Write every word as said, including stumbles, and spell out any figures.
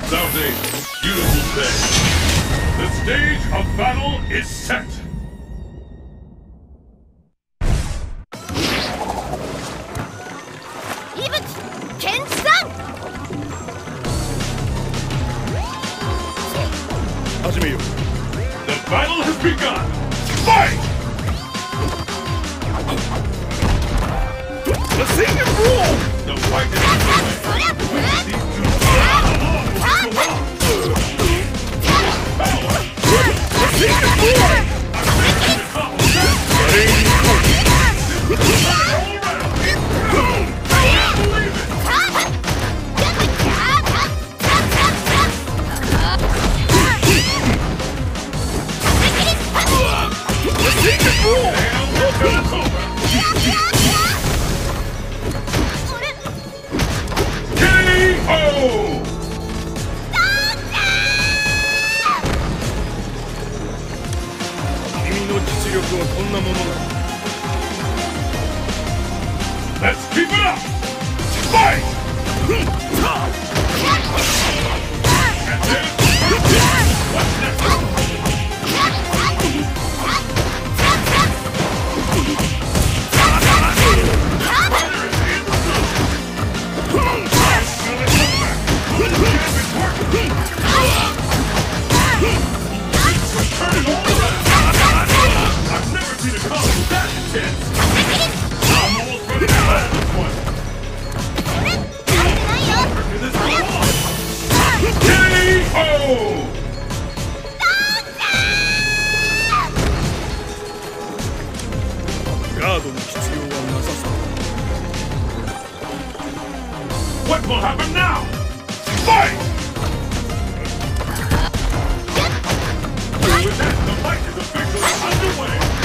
Without a beautiful day, the stage of battle is set. Ibuki, Ken-san! 始めよう。 The battle has begun! Fight! The singing rule! The fight is underway! These two along The singing rule! Let's keep it up! Fight! And then... What's next? I've never seen a combo that intense! I'm almost running out of this one! K O! ガードの必要はなさそう。 What will happen now? Fight! With that, the fight is officially underway!